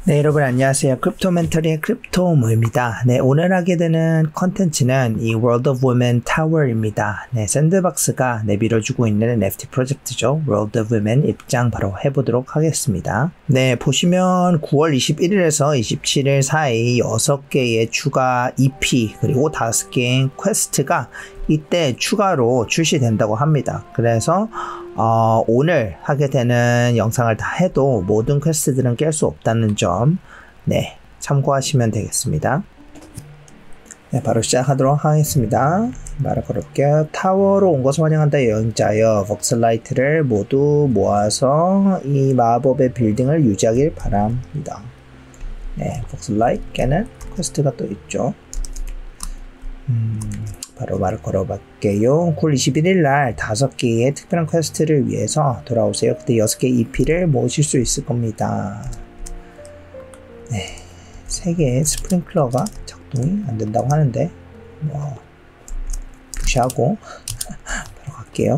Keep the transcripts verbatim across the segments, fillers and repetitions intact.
네, 여러분 안녕하세요. 크립토 멘토리의 크립토모입니다. 네, 오늘 하게 되는 컨텐츠는 이 World of Women 타워입니다. 네, 샌드박스가 내밀어주고 있는 엔에프티 프로젝트죠. World of Women 입장 바로 해보도록 하겠습니다. 네, 보시면 구월 이십일일에서 이십칠일 사이 여섯 개의 추가 이피 그리고 다섯 개의 퀘스트가 이때 추가로 출시된다고 합니다. 그래서 어, 오늘 하게 되는 영상을 다 해도 모든 퀘스트들은 깰 수 없다는 점, 네, 참고하시면 되겠습니다. 네, 바로 시작하도록 하겠습니다. 말을 걸을게요. 타워로 온 것을 환영한다 여행자여, 벅슬라이트를 모두 모아서 이 마법의 빌딩을 유지하길 바랍니다. 네, 벅슬라이트 깨는 퀘스트가 또 있죠. 음... 바로 말을 걸어볼게요. 구월 이십일일 다섯 개의 특별한 퀘스트를 위해서 돌아오세요. 그때 여섯 개의 이피를 모으실 수 있을 겁니다. 네, 세 개의 스프링클러가 작동이 안 된다고 하는데 뭐 무시하고 바로 갈게요.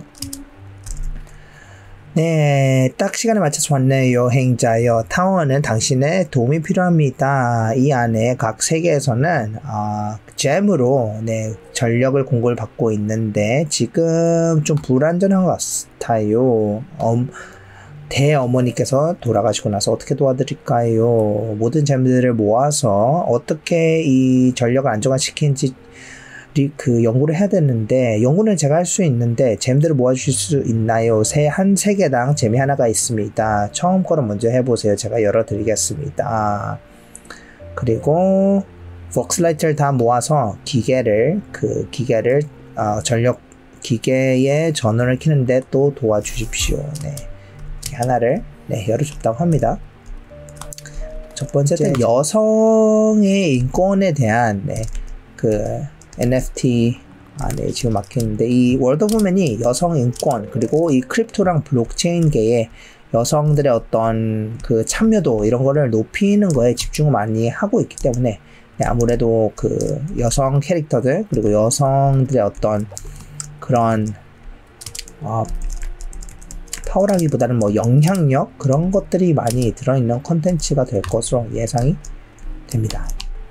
네, 딱 시간에 맞춰서 왔네요. 여행자여, 타워는 당신의 도움이 필요합니다. 이 안에 각 세계에서는 어, 잼으로 네, 전력을 공급을 받고 있는데 지금 좀 불안전한 것 같아요. 어, 대어머니께서 돌아가시고 나서 어떻게 도와드릴까요? 모든 잼들을 모아서 어떻게 이 전력을 안정화시키는지 그 연구를 해야 되는데, 연구는 제가 할 수 있는데 잼들을 모아주실 수 있나요? 세, 한 세계당 잼이 하나가 있습니다. 처음 거를 먼저 해보세요. 제가 열어드리겠습니다. 그리고 벅슬라이트를 다 모아서 기계를 그 기계를 어, 전력 기계의 전원을 켜는데 또 도와주십시오. 네, 하나를 네, 열어줬다고 합니다. 첫 번째는 여성의 인권에 대한 네, 그 엔에프티 안에 지금 막혀있는데, 이 월드 오브 우먼이 여성 인권 그리고 이 크립토랑 블록체인계의 여성들의 어떤 그 참여도 이런 거를 높이는 거에 집중을 많이 하고 있기 때문에 네, 아무래도 그 여성 캐릭터들 그리고 여성들의 어떤 그런 어, 파워라기보다는 뭐 영향력 그런 것들이 많이 들어있는 컨텐츠가 될 것으로 예상이 됩니다.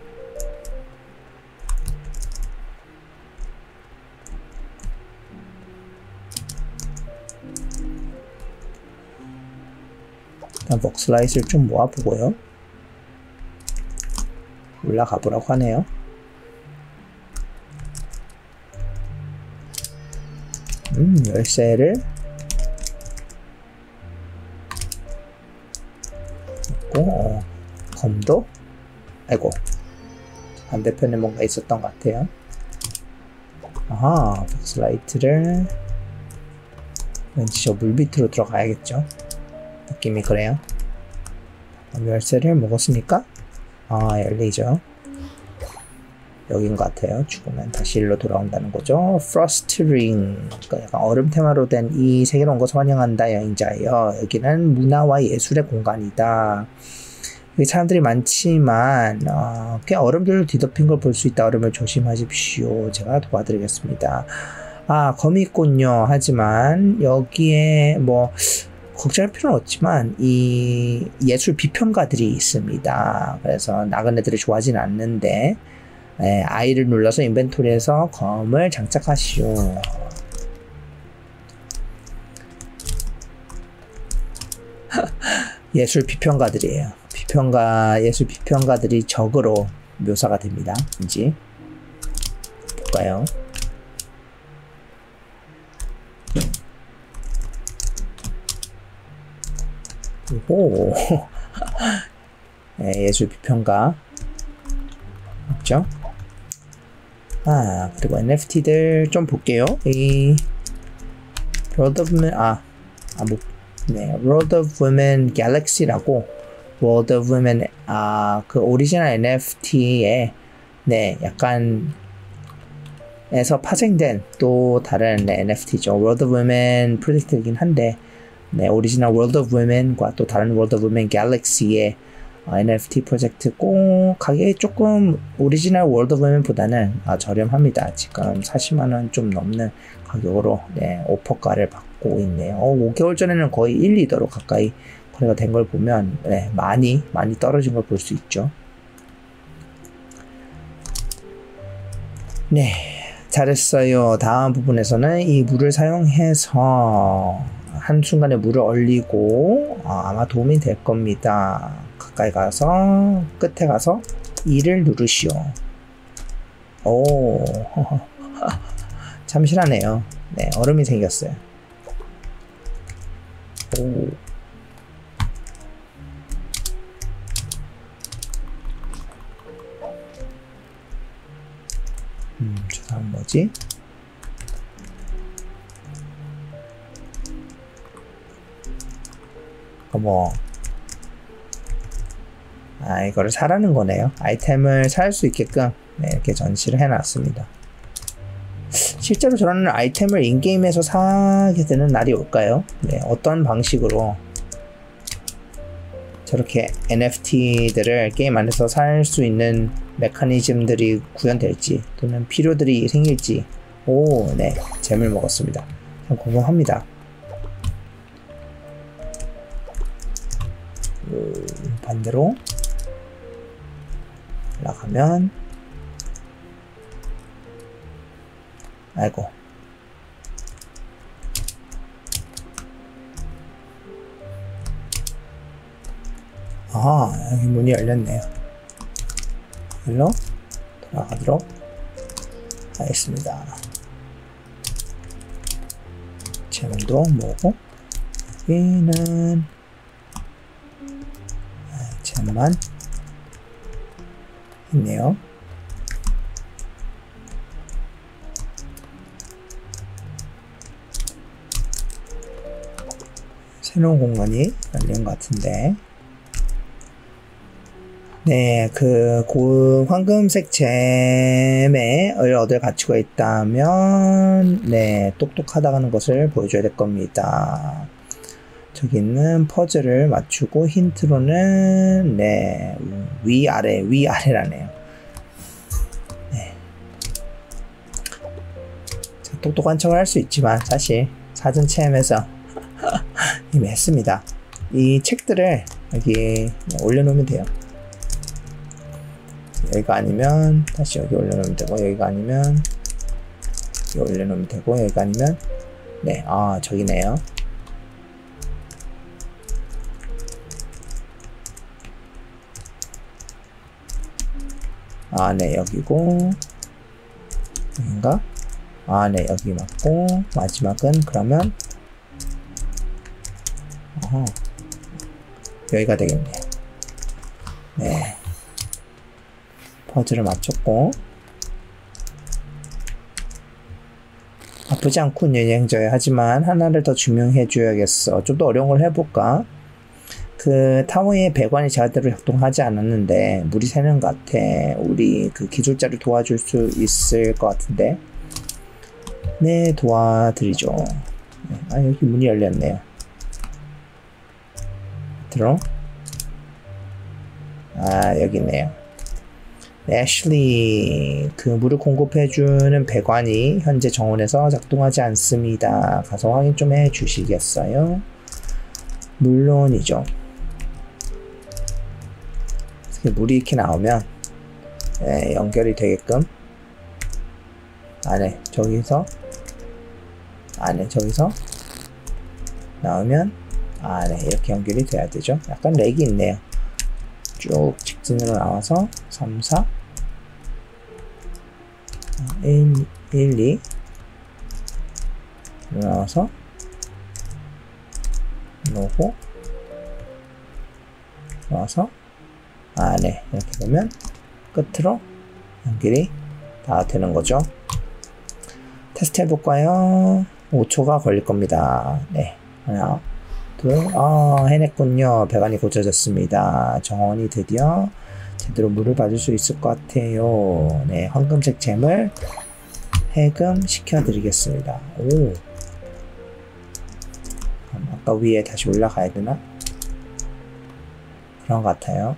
일단 벅슬라이트를 좀 모아보고요. 올라가 보라고 하네요. 음, 열쇠를 있고, 어, 검도? 아이고, 반대편에 뭔가 있었던 것 같아요. 아하, 벅슬라이트를 왠지 저 물 밑으로 들어가야겠죠. 느낌이 그래요. 열쇠를 먹었으니까 아, 열리죠. 여긴 것 같아요. 죽으면 다시 일로 돌아온다는 거죠. 프로스트 링, 그러니까 약간 얼음 테마로 된 이 세계로 온 것을 환영한다 여행자여. 여기는 문화와 예술의 공간이다. 여기 사람들이 많지만 어, 꽤 얼음들로 뒤덮인 걸 볼 수 있다. 얼음을 조심하십시오. 제가 도와드리겠습니다. 아, 검이 있군요. 하지만 여기에 뭐 걱정할 필요는 없지만 이 예술 비평가들이 있습니다. 그래서 나그네들이 좋아하진 않는데, 예, I를 눌러서 인벤토리에서 검을 장착하시오. 예술 비평가들이에요. 비평가 예술 비평가들이 적으로 묘사가 됩니다. 왠지 볼까요? 그리고 네, 예술 비평가 맞죠? 아, 그리고 엔에프티들 좀 볼게요. 이 World of Women, 아, 아 뭐, 네, World of Women Galaxy라고 World of Women, 아, 그 오리지널 엔에프티에 네, 약간 에서 파생된 또 다른 네, 엔에프티죠. World of Women 프로젝트이긴 한데, 네, 오리지널 World of Women과 또 다른 World of Women Galaxy의 어, 엔에프티 프로젝트고, 가격이 조금 오리지널 World of Women보다는 아, 저렴합니다. 지금 사십만 원 좀 넘는 가격으로 네, 오퍼가를 받고 있네요. 어, 오 개월 전에는 거의 일, 이 더로 가까이 업그레이드가 된 걸 보면 네, 많이 많이 떨어진 걸 볼 수 있죠. 네, 잘했어요. 다음 부분에서는 이 물을 사용해서 한순간에 물을 얼리고 어, 아마 도움이 될 겁니다. 가까이 가서 끝에 가서 이를 누르시오. 오, 참 실하네요. 네, 얼음이 생겼어요. 오. 음, 저 사람 뭐지? 뭐, 아, 이거를 사라는 거네요. 아이템을 살 수 있게끔 네, 이렇게 전시를 해놨습니다. 실제로 저런 아이템을 인게임에서 사게 되는 날이 올까요? 네, 어떤 방식으로 저렇게 엔에프티들을 게임 안에서 살 수 있는 메커니즘들이 구현될지 또는 필요들이 생길지. 오, 네, 잼을 먹었습니다. 참 궁금합니다. 음, 반대로 올라가면 아이고 아, 여기 문이 열렸네요. 일로 돌아가도록 하겠습니다. 잼도 뭐고 여기는 잼만 있네요. 새로운 공간이 열린 것 같은데. 네, 그, 고, 황금색 잼을 얻을 가치가 있다면, 네, 똑똑하다는 것을 보여줘야 될 겁니다. 저기 있는 퍼즐을 맞추고 힌트로는, 네, 위아래, 위아래라네요. 네. 똑똑한 척을 할 수 있지만, 사실, 사전 체험에서 이미 했습니다. 이 책들을 여기 올려놓으면 돼요. 여기가 아니면 다시 여기 올려놓으면 되고, 여기가 아니면 여기 올려놓으면 되고, 여기가 아니면 네, 아 저기네요. 아, 네, 여기고 여긴가? 아, 네, 여기 맞고 마지막은 그러면 어허, 여기가 되겠네요. 네, 퍼즐을 맞췄고 아프지 않군 여행자야. 하지만 하나를 더 증명해 줘야겠어. 좀 더 어려운 걸 해볼까? 그 타워의 배관이 제대로 작동하지 않았는데 물이 새는 것 같아. 우리 그 기술자를 도와줄 수 있을 것 같은데. 네, 도와드리죠. 아, 여기 문이 열렸네요. 들어? 아, 여기 있네요. 애슐리, 그 물을 공급해주는 배관이 현재 정원에서 작동하지 않습니다. 가서 확인 좀 해주시겠어요? 물론이죠. 물이 이렇게 나오면 네, 연결이 되게끔 안에 저기서 안에 저기서 나오면 안에 이렇게 연결이 돼야 되죠. 약간 렉이 있네요. 쭉 직진으로 나와서 삼, 사, 일, 일, 이 나와서 로고 나와서 아, 네, 이렇게 보면 끝으로 연결이 다 되는 거죠. 테스트 해볼까요? 오 초가 걸릴 겁니다. 네, 하나, 둘, 아, 해냈군요. 배관이 고쳐졌습니다. 정원이 드디어 제대로 물을 받을 수 있을 것 같아요. 네, 황금색 잼을 해금 시켜드리겠습니다. 오, 아까 위에 다시 올라가야 되나? 그런 것 같아요.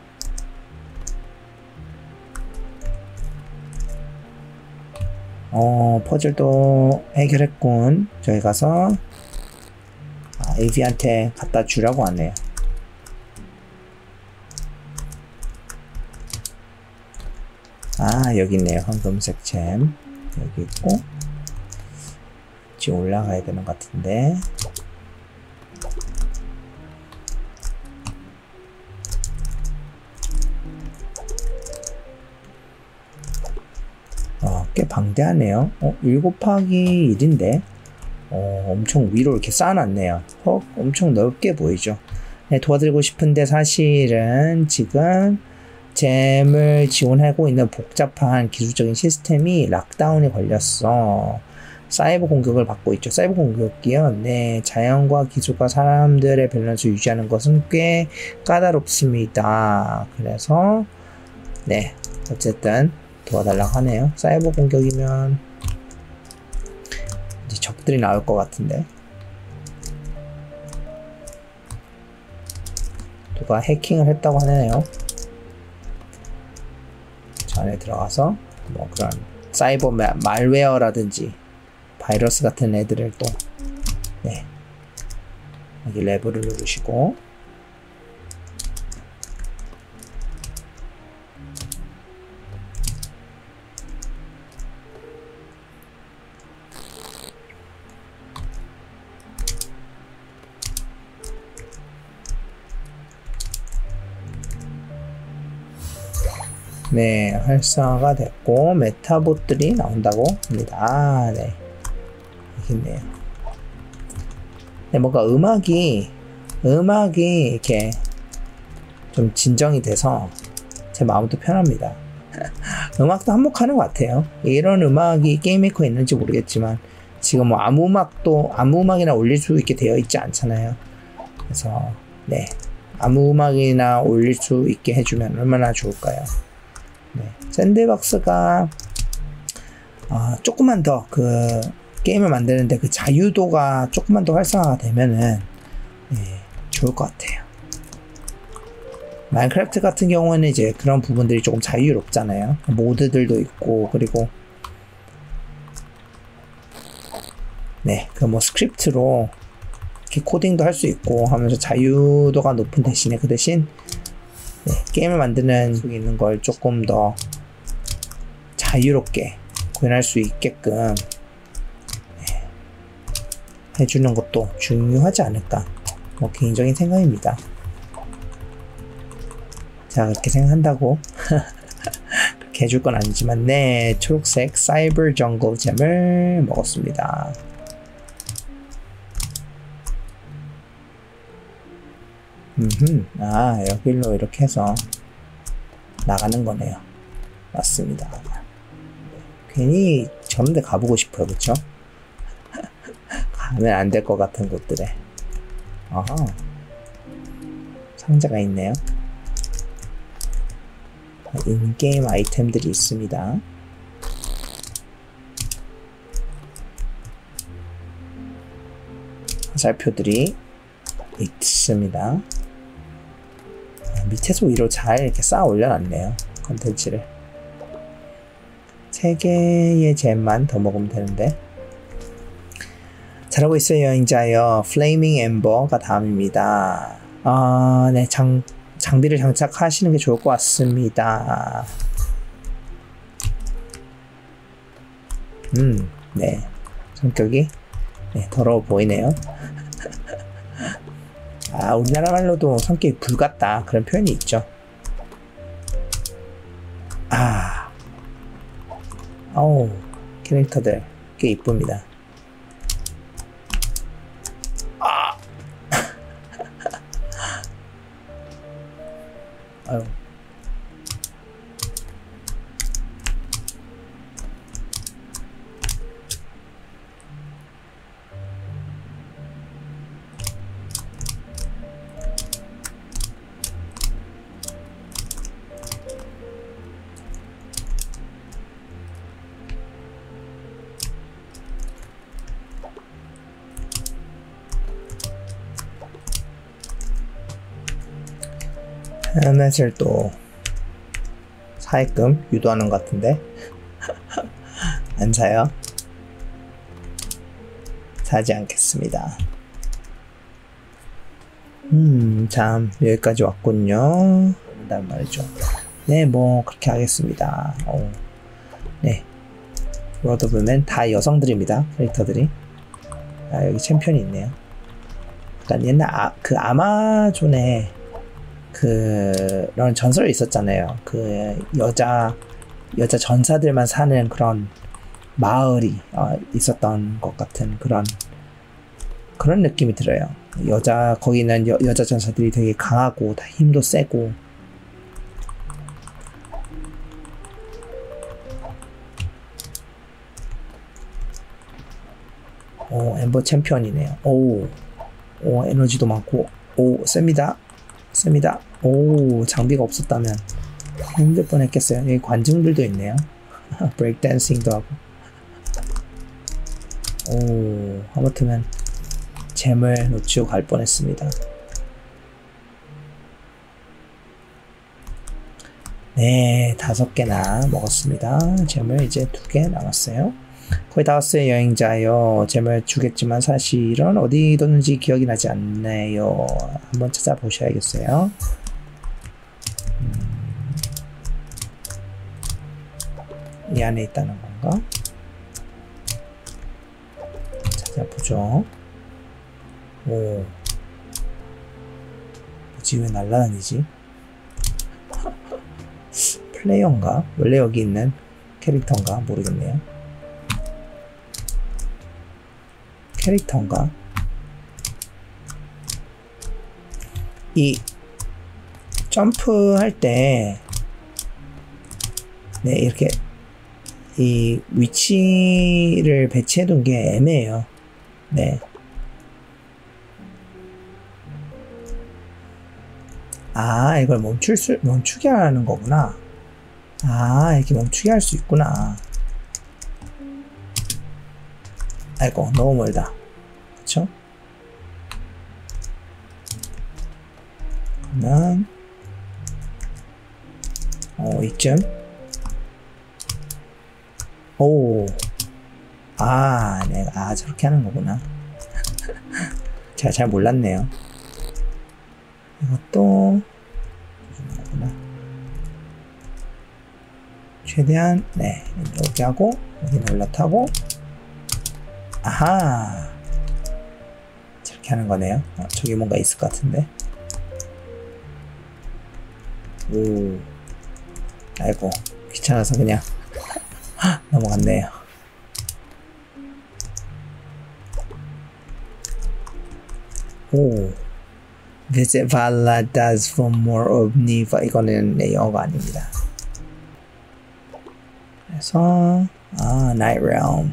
어, 퍼즐도 해결했군. 저기 가서 아, 에이비한테 갖다 주라고 하네요. 아, 여기 있네요. 황금색 잼. 여기 있고. 지금 올라가야 되는 것 같은데. 어, 꽤 방대하네요. 어, 일 곱하기 일인데. 어, 엄청 위로 이렇게 쌓아놨네요. 어, 엄청 넓게 보이죠. 네, 도와드리고 싶은데 사실은 지금 잼을 지원하고 있는 복잡한 기술적인 시스템이 락다운이 걸렸어. 사이버 공격을 받고 있죠. 사이버 공격이요. 네, 자연과 기술과 사람들의 밸런스 유지하는 것은 꽤 까다롭습니다. 그래서 네, 어쨌든 도와달라고 하네요. 사이버 공격이면 이제 적들이 나올 것 같은데. 누가 해킹을 했다고 하네요. 저 안에 들어가서 뭐 그런 사이버 말웨어라든지 바이러스 같은 애들을 또, 네, 여기 레버를 누르시고, 네, 활성화가 됐고 메타봇들이 나온다고 합니다. 아, 네, 여기 있네요. 네, 뭔가 음악이 음악이 이렇게 좀 진정이 돼서 제 마음도 편합니다. 음악도 한몫하는 것 같아요. 이런 음악이 게임메이커에 있는지 모르겠지만 지금 뭐 아무 음악도 아무 음악이나 올릴 수 있게 되어 있지 않잖아요. 그래서 네, 아무 음악이나 올릴 수 있게 해주면 얼마나 좋을까요? 네, 샌드박스가 어, 조금만 더 그 게임을 만드는데 그 자유도가 조금만 더 활성화가 되면은 네, 좋을 것 같아요. 마인크래프트 같은 경우는 이제 그런 부분들이 조금 자유롭잖아요. 모드들도 있고, 그리고 네, 그 뭐 스크립트로 이렇게 코딩도 할 수 있고 하면서 자유도가 높은 대신에 그 대신 네, 게임을 만드는 수 있는 걸 조금 더 자유롭게 구현할 수 있게끔 네, 해주는 것도 중요하지 않을까, 뭐 개인적인 생각입니다. 제가 그렇게 생각한다고 그렇게 해줄 건 아니지만, 네, 초록색 사이버 정글 잼을 먹었습니다. 음흠, 아, 여기로 이렇게 해서 나가는 거네요. 맞습니다. 괜히 저런 데 가보고 싶어요. 그쵸? 가면 안 될 것 같은 곳들에. 아하, 상자가 있네요. 인게임 아이템들이 있습니다. 화살표들이 있습니다. 밑에서 위로 잘 이렇게 쌓아 올려놨네요. 컨텐츠를. 세 개의 잼만 더 먹으면 되는데. 잘하고 있어요, 여행자요. 플레이밍 엠버가 다음입니다. 아, 네, 장, 장비를 장착하시는 게 좋을 것 같습니다. 음, 네. 성격이 네, 더러워 보이네요. 아, 우리나라 말로도 성격이 불같다 그런 표현이 있죠. 아, 어우, 캐릭터들 꽤 이쁩니다. 아, 아유. 헬멧을 또 사게끔 유도하는 것 같은데 안 사요? 사지 않겠습니다. 음, 참 여기까지 왔군요. 한단 말이죠. 네, 뭐 그렇게 하겠습니다. 오. 네, 로드 오브 맨 다 여성들입니다. 캐릭터들이. 아, 여기 챔피언이 있네요. 그러니까 옛날 아, 그 아마존에 그런 전설이 있었잖아요. 그 여자 여자 전사들만 사는 그런 마을이 어, 있었던 것 같은 그런 그런 느낌이 들어요. 여자 거기는 여, 여자 전사들이 되게 강하고 다 힘도 세고. 오, 엠버 챔피언이네요. 오, 오, 에너지도 많고, 오, 셉니다. 셉니다. 오, 장비가 없었다면 힘들 뻔 했겠어요. 여기 관중들도 있네요. 브레이크 댄싱도 하고. 오, 하마터면 잼을 놓치고 갈 뻔했습니다. 네, 다섯 개나 먹었습니다. 잼을 이제 두 개 남았어요. 거의 다 왔어요. 여행자요. 잼을 주겠지만 사실은 어디 뒀는지 기억이 나지 않네요. 한번 찾아보셔야겠어요. 음, 이 안에 있다는 건가? 찾아보죠. 오, 뭐지? 왜 날라다니지? 플레이어인가? 원래 여기 있는 캐릭터인가? 모르겠네요. 캐릭터인가? 이 점프할 때 네, 이렇게 이 위치를 배치해둔 게 애매해요. 네. 아, 이걸 멈출 수, 멈추게 하는 거구나. 아, 이렇게 멈추게 할 수 있구나. 아이고, 너무 멀다. 그쵸? 그러면, 어, 이쯤. 오. 아, 내가, 아, 저렇게 하는 거구나. 제가 잘 몰랐네요. 이것도, 거구나. 최대한, 네, 이렇게 하고, 여기는 올라타고, 아하, 저렇게 하는 거네요. 어, 저기 뭔가 있을 것 같은데. 오, 아이고, 귀찮아서 그냥 넘어갔네요. 오, Visit Valhalla does for more of Niva. 이거는 네, 영어가 아닙니다. 그래서 아, Night Realm.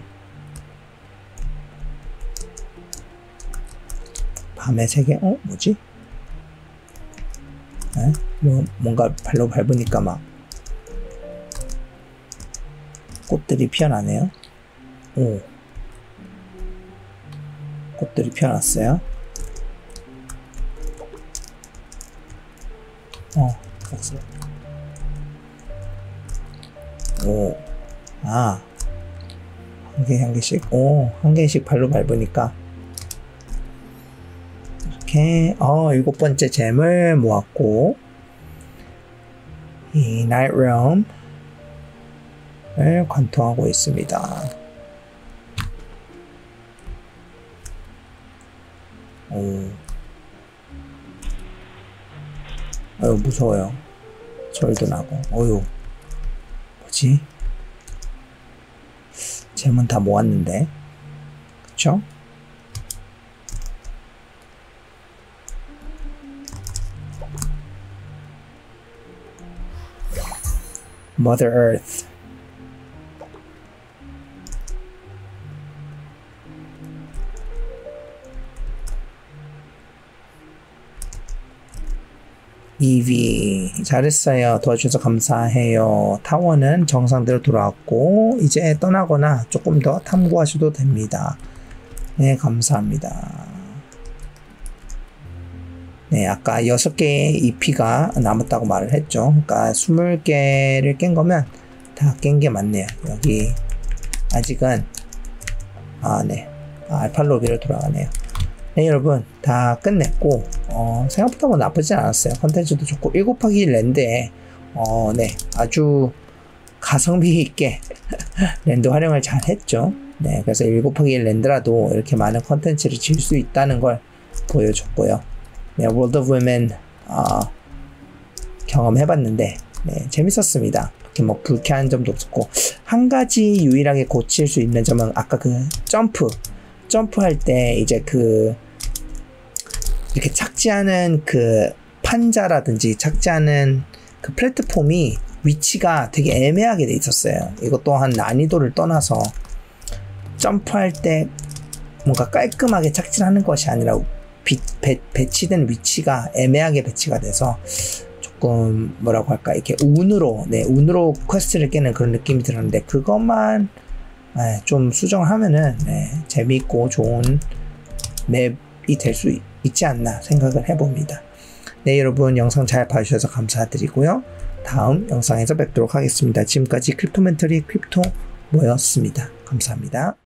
밤의 세계? 어? 뭐지? 에? 뭐, 뭔가 발로 밟으니까 막 꽃들이 피어나네요. 오, 꽃들이 피어났어요. 어, 복수. 오, 아, 한 개, 한 개씩, 오, 한 개씩 발로 밟으니까. 이렇게, 어, 일곱 번째 잼을 모았고, 이 Night Realm을 관통하고 있습니다. 오. 아유, 무서워요. 절도 나고. 어휴, 뭐지? 잼은 다 모았는데. 그쵸? Mother Earth. 이비 잘했어요. 도와주셔서 감사해요. 타워는 정상대로 돌아왔고 이제 떠나거나 조금 더 탐구하셔도 됩니다. 네, 감사합니다. 네, 아까 여섯 개의 이피가 남았다고 말을 했죠. 그러니까 스물 개를 깬 거면 다 깬 게 맞네요. 여기 아직은 아, 네, 아, 알팔로비로 돌아가네요. 네, 여러분 다 끝냈고 어, 생각보다 뭐 나쁘지 않았어요. 컨텐츠도 좋고 일 곱하기 일 랜드에 어, 네, 아주 가성비 있게 랜드 활용을 잘 했죠. 네, 그래서 일 곱하기 일 랜드라도 이렇게 많은 컨텐츠를 지을 수 있다는 걸 보여줬고요. 네, 월드 오브 위멘 어, 경험해봤는데 네, 재밌었습니다. 이렇게 뭐 불쾌한 점도 없었고, 한 가지 유일하게 고칠 수 있는 점은 아까 그 점프 점프할 때 이제 그 이렇게 착지하는 그 판자라든지 착지하는 그 플랫폼이 위치가 되게 애매하게 돼 있었어요. 이것 또한 난이도를 떠나서 점프할 때 뭔가 깔끔하게 착지를 하는 것이 아니라 비, 배, 배치된 위치가 애매하게 배치가 돼서 조금 뭐라고 할까, 이렇게 운으로 네 운으로 퀘스트를 깨는 그런 느낌이 들었는데, 그것만 네, 좀 수정을 하면은 네, 재미있고 좋은 맵이 될 수 있지 않나 생각을 해봅니다. 네, 여러분 영상 잘 봐주셔서 감사드리고요. 다음 영상에서 뵙도록 하겠습니다. 지금까지 크립토멘터리 크립토모였습니다. 감사합니다.